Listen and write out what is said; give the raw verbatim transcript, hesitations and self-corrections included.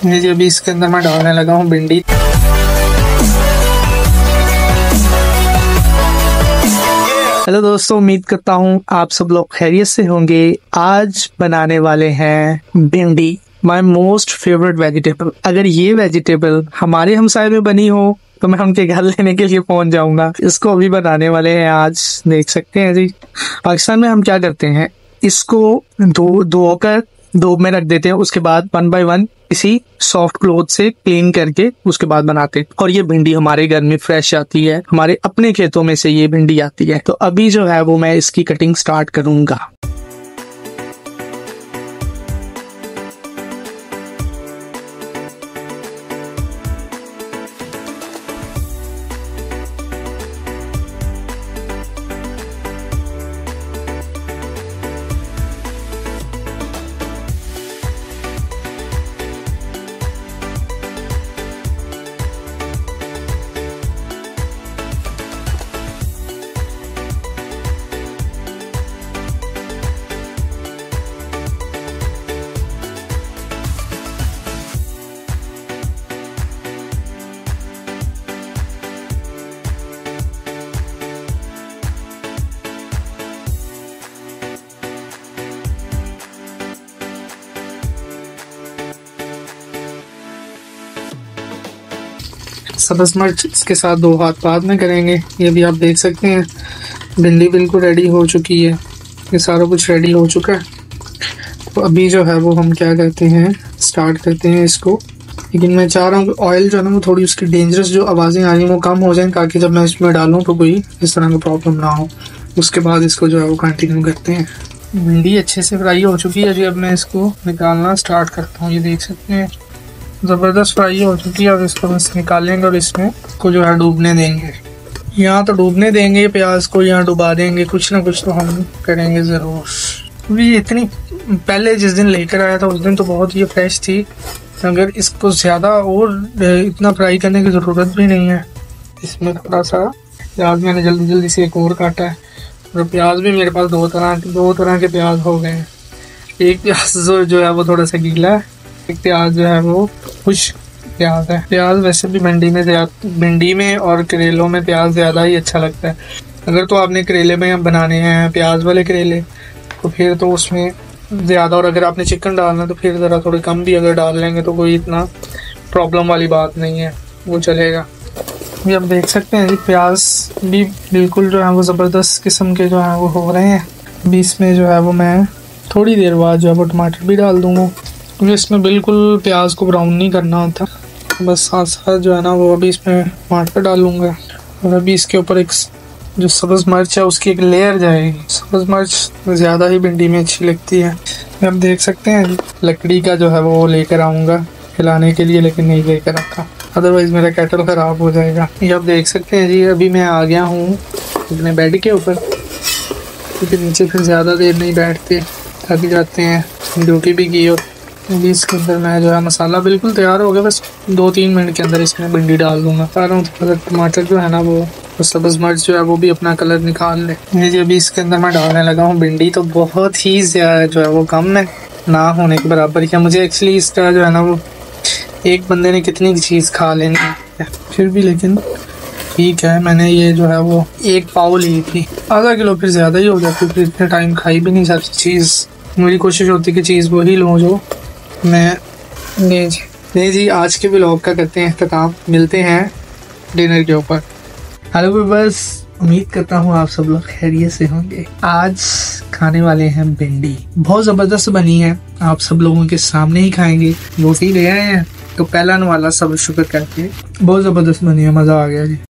ये जी अभी इसके अंदर मैं डालने लगा हूँ भिंडी। हेलो दोस्तों, उम्मीद करता हूँ आप सब लोग खैरियत से होंगे। आज बनाने वाले हैं भिंडी, माय मोस्ट फेवरेट वेजिटेबल। अगर ये वेजिटेबल हमारे हमसाये में बनी हो तो मैं उनके घर लेने के लिए पहुंच जाऊंगा। इसको अभी बनाने वाले हैं आज, देख सकते हैं जी। पाकिस्तान में हम क्या करते हैं, इसको धो धोकर धूप में रख देते हैं, उसके बाद वन बाय वन इसी सॉफ्ट क्लॉथ से क्लीन करके उसके बाद बनाते हैं। और ये भिंडी हमारे घर में फ्रेश आती है, हमारे अपने खेतों में से ये भिंडी आती है। तो अभी जो है वो मैं इसकी कटिंग स्टार्ट करूंगा। सब्ज़ मिर्च इसके साथ दो हाथ बाद में करेंगे। ये भी आप देख सकते हैं भिंडी बिल्कुल रेडी हो चुकी है, ये सारा कुछ रेडी हो चुका है। तो अभी जो है वो हम क्या करते हैं, स्टार्ट करते हैं इसको। लेकिन मैं चाह रहा हूँ कि ऑयल जो है ना वो थोड़ी उसकी डेंजरस जो आवाज़ें आ रही हैं वो कम हो जाएं, ताकि जब मैं इसमें डालूँ तो कोई इस तरह का प्रॉब्लम ना हो। उसके बाद इसको जो है वो कंटिन्यू करते हैं। भिंडी अच्छे से फ्राई हो चुकी है जी। अब मैं इसको निकालना स्टार्ट करता हूँ। ये देख सकते हैं ज़बरदस्त फ्राई हो चुकी है। अब इसको बस निकालेंगे और इसमें को जो है डूबने देंगे। यहाँ तो डूबने देंगे प्याज को, यहाँ डुबा देंगे, कुछ ना कुछ तो हम करेंगे ज़रूर। क्योंकि इतनी पहले जिस दिन लेकर आया था उस दिन तो बहुत ही फ्रेश थी। अगर इसको ज़्यादा और इतना फ्राई करने की ज़रूरत भी नहीं है। इसमें थोड़ा सा प्याज मैंने जल्दी जल्दी से एक और काटा है। और प्याज भी मेरे पास दो तरह दो तरह के प्याज हो गए हैं। एक प्याज जो जो है वो थोड़ा सा गीला है, एक प्याज जो है वो खुश्क प्याज है। प्याज वैसे भी भिंडी में भिंडी में और करेलों में प्याज ज़्यादा ही अच्छा लगता है। अगर तो आपने करेले में बनाने हैं प्याज वाले करेले तो फिर तो उसमें ज़्यादा, और अगर आपने चिकन डालना है तो फिर ज़रा थोड़ी कम भी अगर डाल लेंगे तो कोई इतना प्रॉब्लम वाली बात नहीं है, वो चलेगा। ये आप देख सकते हैं जी प्याज भी बिल्कुल जो है वो ज़बरदस्त किस्म के जो है वो हो रहे हैं। अभी इसमें जो है वो मैं थोड़ी देर बाद जो है वो टमाटर भी डाल दूँगा, क्योंकि इसमें बिल्कुल प्याज को ब्राउन नहीं करना होता। बस साथ साथ जो है ना वो अभी इसमें टमाटर डालूँगा। और अभी इसके ऊपर एक जो सब्ज़ मिर्च है उसकी एक लेयर जाएगी। सब्ज़ मिर्च ज़्यादा ही भिंडी में अच्छी लगती है। आप देख सकते हैं लकड़ी का जो है वो लेकर आऊँगा खिलाने के लिए, लेकिन नहीं लेकर आता, अदरवाइज़ मेरा केटल ख़राब हो जाएगा। ये आप देख सकते हैं जी अभी मैं आ गया हूँ अपने बेड के ऊपर, क्योंकि नीचे फिर ज़्यादा देर नहीं बैठते, थक जाते हैं, ड्यूटी भी की। और अभी इसके अंदर मैं जो है मसाला बिल्कुल तैयार हो गया, बस दो तीन मिनट के अंदर इसमें भिंडी डाल दूँगा। चाह रहा हूँ तो टमाटर जो है ना वो तो सब्ज़ मिर्च जो है वो भी अपना कलर निकाल ले। ये जी अभी इसके अंदर मैं डालने लगा हूँ भिंडी। तो बहुत ही ज़्यादा जो है वो कम है, ना होने के बराबर है। मुझे एक्चुअली इसका जो है ना वो एक बंदे ने कितनी चीज़ खा लेनी है, फिर भी लेकिन ठीक है। मैंने ये जो है वो एक पाव ली थी, आधा किलो फिर ज़्यादा ही हो जाती, फिर इतने टाइम खाई भी नहीं जाती चीज़। मेरी कोशिश होती कि चीज़ वही लूँ जो मैं नहीं जी नहीं जी आज के व्लॉग का करते हैं अख्ताम। मिलते हैं डिनर के ऊपर। हेलो व्यूअर्स, उम्मीद करता हूँ आप सब लोग खैरियत से होंगे। आज खाने वाले हैं भिंडी, बहुत ज़बरदस्त बनी है, आप सब लोगों के सामने ही खाएंगे। रोटी ले आए हैं तो पहला वाला सब शुक्र करके बहुत ज़बरदस्त बनी है, मज़ा आ गया जी।